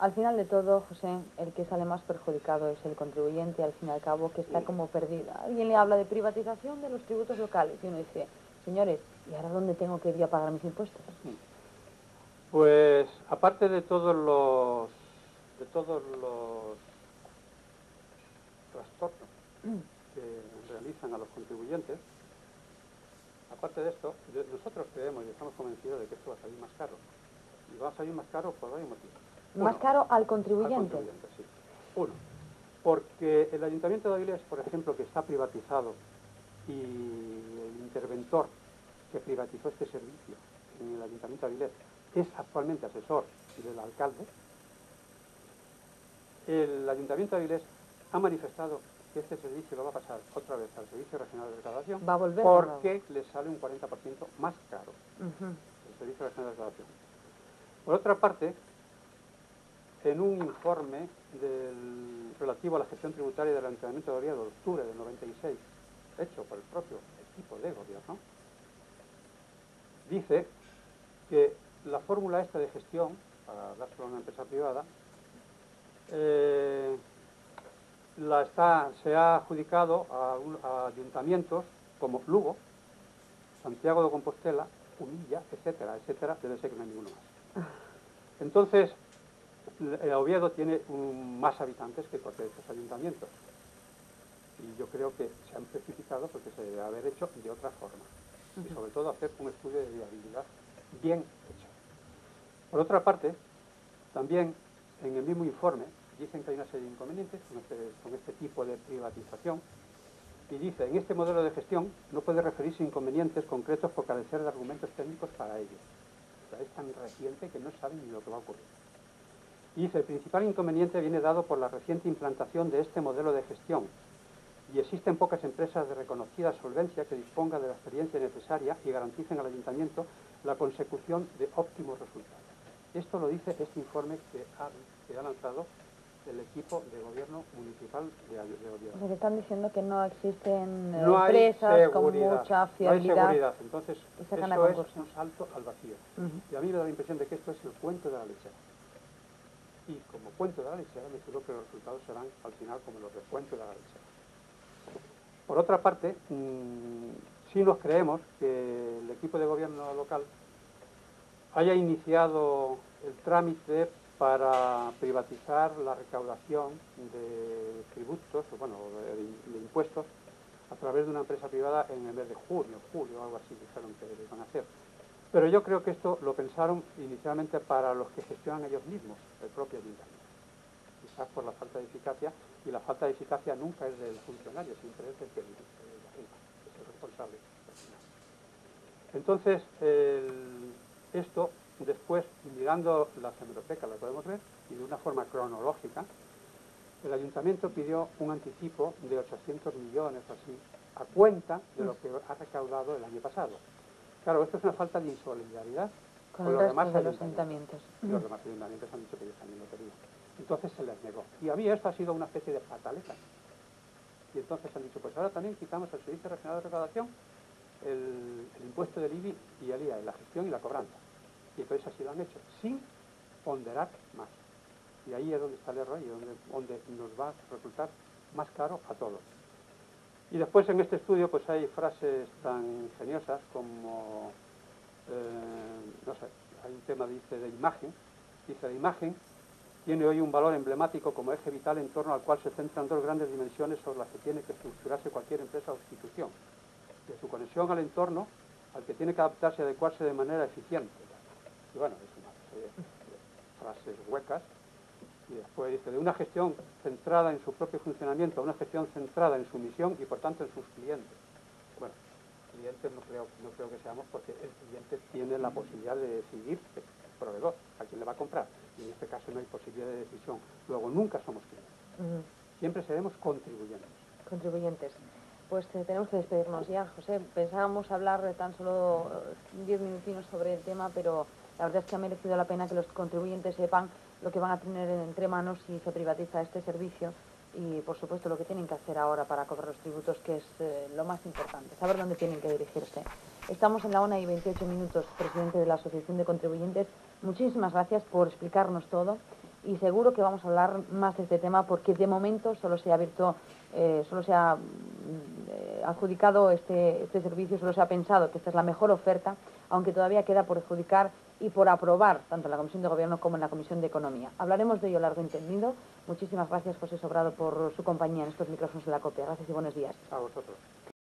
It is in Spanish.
Al final de todo, José, el que sale más perjudicado es el contribuyente, al fin y al cabo, que está como perdido. Alguien le habla de privatización de los tributos locales y uno dice, señores, ¿y ahora dónde tengo que ir a pagar mis impuestos? Pues aparte de todos los trastornos que realizan a los contribuyentes, aparte de esto, nosotros creemos y estamos convencidos de que esto va a salir más caro. Y va a salir más caro por varios motivos. ¿Más caro al Al contribuyente? contribuyente, sí. Uno, porque el Ayuntamiento de Avilés, por ejemplo, que está privatizado, y el interventor que privatizó este servicio en el Ayuntamiento de Avilés es actualmente asesor del alcalde, el Ayuntamiento de Avilés ha manifestado que este servicio lo va a pasar otra vez al Servicio Regional de Recaudación Va a volver porque le sale un 40% más caro el Servicio Regional de Recaudación. Por otra parte, en un informe relativo a la gestión tributaria del Ayuntamiento de Oviedo de octubre del 96, hecho por el propio equipo de gobierno, dice que la fórmula esta de gestión, para dárselo a una empresa privada, se ha adjudicado a ayuntamientos como Lugo, Santiago de Compostela, Humilla, etcétera, etcétera, debe ser que no hay ninguno más. Entonces, Oviedo tiene más habitantes que cualquier de estos ayuntamientos. Y yo creo que se han precipitado porque se debe haber hecho de otra forma. Y sobre todo hacer un estudio de viabilidad bien hecho. Por otra parte, también en el mismo informe dicen que hay una serie de inconvenientes con este tipo de privatización y dice, en este modelo de gestión no puede referirse a inconvenientes concretos por carecer de argumentos técnicos para ello. O sea, es tan reciente que no saben ni lo que va a ocurrir. Y dice, el principal inconveniente viene dado por la reciente implantación de este modelo de gestión y existen pocas empresas de reconocida solvencia que dispongan de la experiencia necesaria y garanticen al ayuntamiento la consecución de óptimos resultados. Esto lo dice este informe que ha lanzado el equipo de gobierno municipal de Oviedo. O sea, que están diciendo que no existen empresas con mucha fiabilidad. No hay seguridad, entonces eso es un salto al vacío. Y a mí me da la impresión de que esto es el cuento de la lechera. Y como cuento de la lechera, me creo que los resultados serán al final como los del cuento de la lechera. Por otra parte, sí nos creemos que el equipo de gobierno local haya iniciado el trámite para privatizar la recaudación de tributos, bueno, de impuestos, a través de una empresa privada en el mes de julio, algo así dijeron que iban a hacer. Pero yo creo que esto lo pensaron inicialmente para los que gestionan ellos mismos, el propio ayuntamiento. Quizás por la falta de eficacia, y la falta de eficacia nunca es del funcionario, siempre es del que dirige, es el responsable. Entonces, esto, después, mirando las hemerotecas, la podemos ver, y de una forma cronológica, el ayuntamiento pidió un anticipo de 800 millones así, a cuenta de lo que ha recaudado el año pasado. Claro, esto es una falta de insolidaridad con los demás de los ayuntamientos. Los demás ayuntamientos han dicho que ellos también lo querían. Entonces se les negó. Y a mí esto ha sido una especie de fataleza. Y entonces han dicho, pues ahora también quitamos al Servicio Regional de Recaudación el impuesto del IBI y el IVA, la gestión y la cobranza. Y entonces así lo han hecho, sin ponderar más. Y ahí es donde está el error y donde nos va a resultar más caro a todos. Y después en este estudio pues hay frases tan ingeniosas como, no sé, hay un tema dice de imagen, dice de imagen, tiene hoy un valor emblemático como eje vital en torno al cual se centran dos grandes dimensiones sobre las que tiene que estructurarse cualquier empresa o institución. De su conexión al entorno, al que tiene que adaptarse y adecuarse de manera eficiente. Y bueno, es una serie de frases huecas. Y después dice, de una gestión centrada en su propio funcionamiento a una gestión centrada en su misión y por tanto en sus clientes. Bueno, clientes no creo que seamos porque el cliente tiene la posibilidad de decidir el proveedor, a quién le va a comprar. Y en este caso no hay posibilidad de decisión. Luego, nunca somos clientes. Siempre seremos contribuyentes. Contribuyentes. Pues tenemos que despedirnos ya, José. Pensábamos hablar de tan solo 10 minutinos sobre el tema, pero la verdad es que ha merecido la pena que los contribuyentes sepan lo que van a tener entre manos si se privatiza este servicio y, por supuesto, lo que tienen que hacer ahora para cobrar los tributos, que es lo más importante, saber dónde tienen que dirigirse. Estamos en la 1:28, presidente de la Asociación de Contribuyentes. Muchísimas gracias por explicarnos todo. y seguro que vamos a hablar más de este tema porque de momento solo se ha abierto, solo se ha adjudicado este servicio, solo se ha pensado que esta es la mejor oferta, aunque todavía queda por adjudicar y por aprobar tanto en la Comisión de Gobierno como en la Comisión de Economía. Hablaremos de ello largo y entendido. Muchísimas gracias, José Sobrado, por su compañía en estos micrófonos de la COPE. Gracias y buenos días. A vosotros.